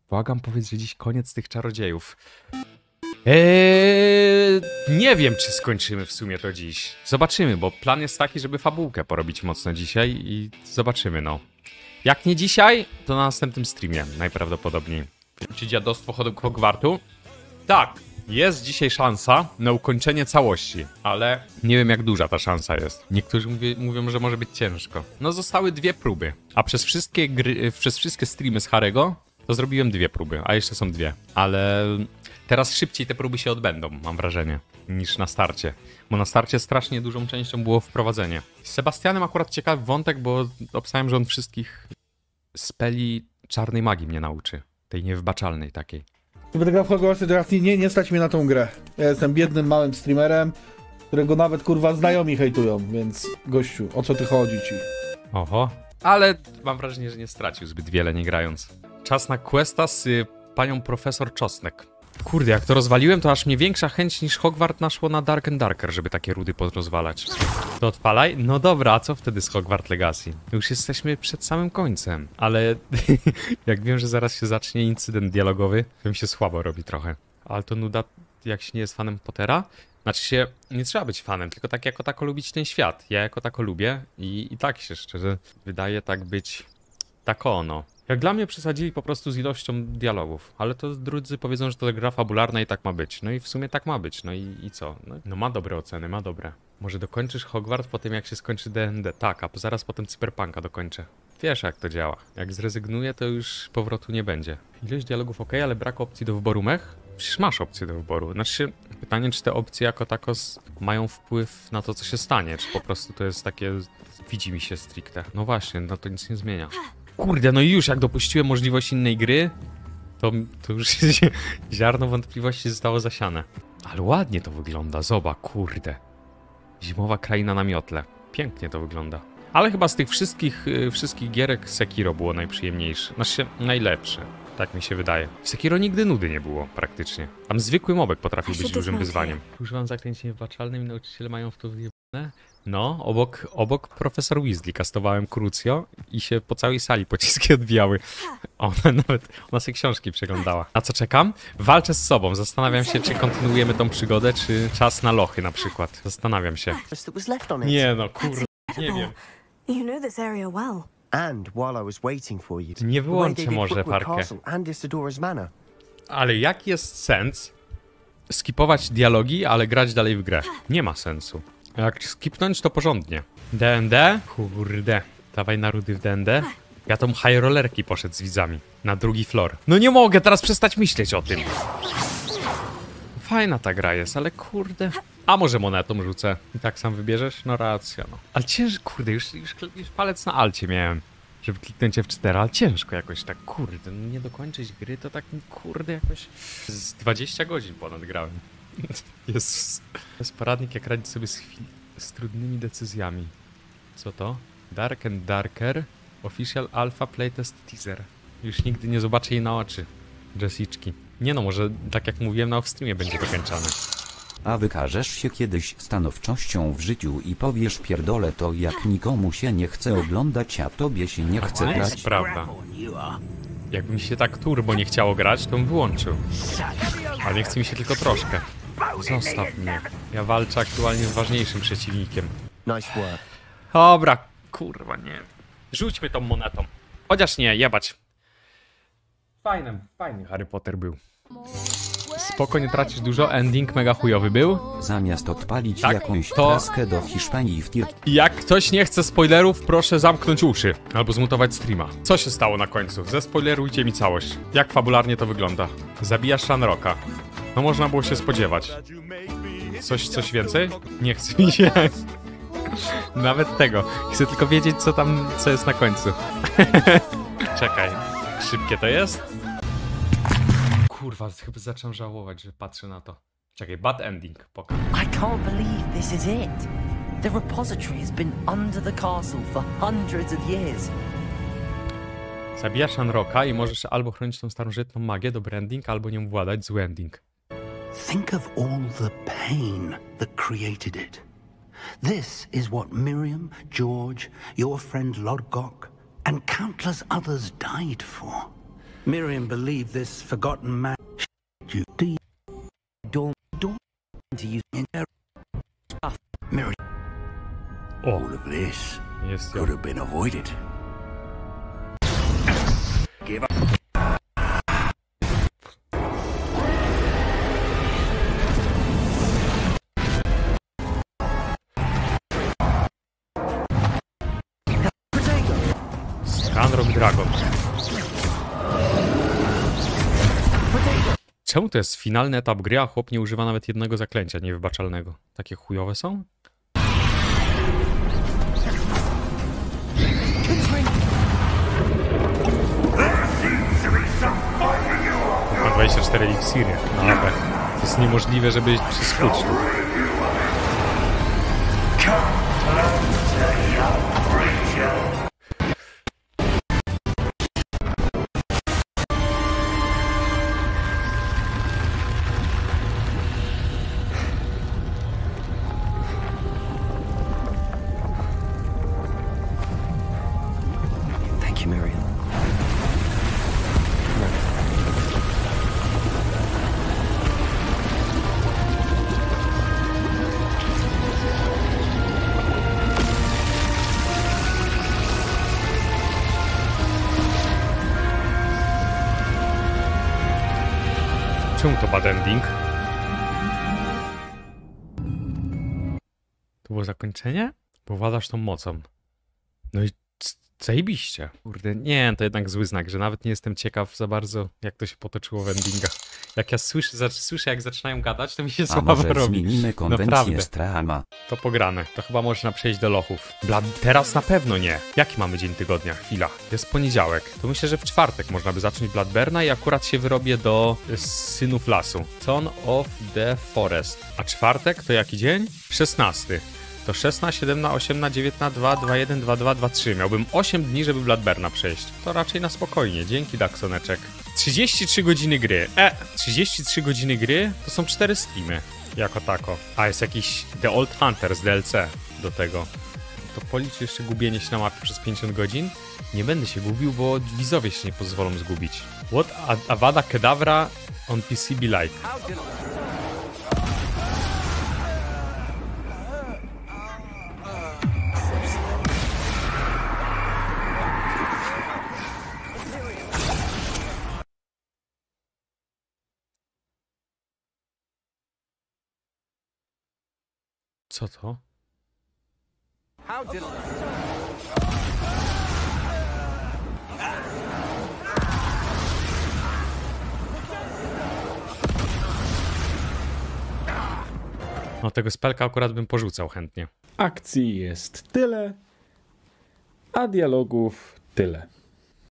Błagam, powiedz, że dziś koniec tych czarodziejów. Nie wiem, czy skończymy w sumie to dziś. Zobaczymy, bo plan jest taki, żeby fabułkę porobić mocno dzisiaj i zobaczymy, no. Jak nie dzisiaj, to na następnym streamie najprawdopodobniej. Czy dziadostwo Hogwartu? Tak, jest dzisiaj szansa na ukończenie całości, ale nie wiem, jak duża ta szansa jest. Niektórzy mówią, że może być ciężko. No zostały 2 próby, a przez wszystkie streamy z Harry'ego to zrobiłem 2 próby, a jeszcze są 2. Ale teraz szybciej te próby się odbędą, mam wrażenie, niż na starcie. Bo na starcie strasznie dużą częścią było wprowadzenie. Z Sebastianem akurat ciekawy wątek, bo obstałem, że on wszystkich speli czarnej magii mnie nauczy. Tej niewybaczalnej takiej. Będę grał w Hogwarts, teraz nie stać mnie na tą grę. Ja jestem biednym, małym streamerem, którego nawet kurwa znajomi hejtują, więc gościu, o co ty chodzi ci? Oho, ale mam wrażenie, że nie stracił zbyt wiele nie grając. Czas na questa z panią profesor Czosnek. Kurde, jak to rozwaliłem, to aż mnie większa chęć niż Hogwart naszło na Dark and Darker, żeby takie rudy podrozwalać. To odpalaj? No dobra, a co wtedy z Hogwart Legacy? Już jesteśmy przed samym końcem, ale jak wiem, że zaraz się zacznie incydent dialogowy, to mi się słabo robi trochę. Ale to nuda, jak się nie jest fanem Pottera? Znaczy się, nie trzeba być fanem, tylko tak jako tako lubić ten świat. Ja jako tako lubię i tak się szczerze wydaje tak być tak ono. Jak dla mnie przesadzili po prostu z ilością dialogów, ale to drudzy powiedzą, że to gra fabularna i tak ma być. No i w sumie tak ma być, no i co? No ma dobre oceny, ma dobre. Może dokończysz Hogwart po tym, jak się skończy D&D? Tak, a zaraz potem Cyberpunka dokończę. Wiesz, jak to działa. Jak zrezygnuję, to już powrotu nie będzie. Ilość dialogów ok, ale brak opcji do wyboru mech? Przecież masz opcję do wyboru. Znaczy, pytanie, czy te opcje jako tako mają wpływ na to, co się stanie, czy po prostu to jest takie, widzi mi się stricte. No właśnie, no to nic nie zmienia. Kurde, no i już jak dopuściłem możliwość innej gry, to już ziarno wątpliwości zostało zasiane. Ale ładnie to wygląda, zobacz, kurde. Zimowa kraina na miotle. Pięknie to wygląda. Ale chyba z tych wszystkich gierek Sekiro było najprzyjemniejsze. Znaczy, najlepsze. Tak mi się wydaje. W Sekiro nigdy nudy nie było, praktycznie. Tam zwykły mobek potrafił być dużym wyzwaniem. Używam zaklęć niewybaczalnym i nauczyciele mają w to wyjebane. No, obok profesor Weasley kastowałem Crucio i się po całej sali pociski odbijały. Ona sobie książki przeglądała. Na co czekam? Walczę z sobą. Zastanawiam się, czy kontynuujemy tą przygodę, czy czas na lochy na przykład. Zastanawiam się. Nie no, kurde, nie wiem. Nie wyłączę może parkę. Ale jaki jest sens skipować dialogi, ale grać dalej w grę? Nie ma sensu. Jak skipnąć, to porządnie. D&D? Kurde. Dawaj na rudy w D&D. Ja tą high rollerki poszedł z widzami. Na 2. floor. No nie mogę teraz przestać myśleć o tym. Fajna ta gra jest, ale kurde. A może monetą rzucę? I tak sam wybierzesz? No racja, no. Ale ciężko, kurde, już palec na alcie miałem, żeby kliknąć F4, ale ciężko jakoś tak, kurde. No nie dokończyć gry, to tak, kurde, jakoś... Z 20 godzin ponad grałem. Jest poradnik, jak radzić sobie z trudnymi decyzjami. Co to? Dark and Darker Official Alpha Playtest Teaser. Już nigdy nie zobaczę jej na oczy. Jessiczki. Nie no, może tak jak mówiłem na off-streamie będzie dokończane. A wykażesz się kiedyś stanowczością w życiu i powiesz pierdolę to jak nikomu się nie chce oglądać, a tobie się nie chce To grać. jest prawda. Jakby mi się tak turbo nie chciało grać, to bym wyłączył. Ale nie chce mi się tylko troszkę. Zostaw mnie. Ja walczę aktualnie z ważniejszym przeciwnikiem. Dobra, kurwa, nie. Rzućmy tą monetą. Chociaż nie, jebać. Fajny Harry Potter był. Spoko, nie tracisz dużo, ending mega chujowy był. Zamiast odpalić Tak, jakąś to- traskę do Hiszpanii w tir... Jak ktoś nie chce spoilerów, proszę zamknąć uszy. Albo zmutować streama. Co się stało na końcu? Zespoilerujcie mi całość. Jak fabularnie to wygląda? Zabijasz Shanrocka. No można było się spodziewać. Coś więcej? Nie chce mi się. Nawet tego. Chcę tylko wiedzieć, co jest na końcu. Czekaj. Szybkie to jest? Kurwa, chyba zacząłem żałować, że patrzę na to. Czekaj, bad ending. Pokaż. I can't believe this is it. The repository has been under the castle for hundreds of years. Zabijasz Shanrocka i możesz albo chronić tą starożytną magię, dobry ending, albo nią władać, zły ending. Think of all the pain that created it. This is what Miriam, George, your friend Lodgok, and countless others died for. Miriam believed this forgotten man. You Dawn to use stuff. Miriam, O, all of this jest could ją. have been avoided. Give up. Scanrock Dragon. Czemu to jest finalny etap gry, a chłop nie używa nawet jednego zaklęcia niewybaczalnego? Takie chujowe są? Ma 24 eliksiry. No ale to jest niemożliwe, żeby się skrócił. Thank you, Miriam. Czemu to bad ending? To było zakończenie? Bo władasz tą mocą. No i zajebiście. Kurde, nie, to jednak zły znak, że nawet nie jestem ciekaw za bardzo, jak to się potoczyło w endingach. Jak ja słyszę jak zaczynają gadać, to mi się A słabo może robi. zmienimy konwencję Naprawdę. Strahama? To pograne. To chyba można przejść do lochów. Teraz na pewno nie. Jaki mamy dzień tygodnia? Chwila. Jest poniedziałek. To myślę, że w czwartek można by zacząć Bloodburna i akurat się wyrobię do Synów Lasu. Son of the Forest. A czwartek to jaki dzień? 16. To 16, 17, 18, 19, 2, 2, 1, 2, 2, 2, 3. Miałbym 8 dni, żeby Bloodburna przejść. To raczej na spokojnie. Dzięki, Daksoneczek. 33 godziny gry. 33 godziny gry to są 4 streamy. Jako tako. A jest jakiś The Old Hunter z DLC do tego. To policzy jeszcze gubienie się na mapie przez 50 godzin. Nie będę się gubił, bo widzowie się nie pozwolą zgubić. What Avada Kedavra on PC be like? Co to? No tego spelka akurat bym porzucał chętnie. Akcji jest tyle, a dialogów tyle.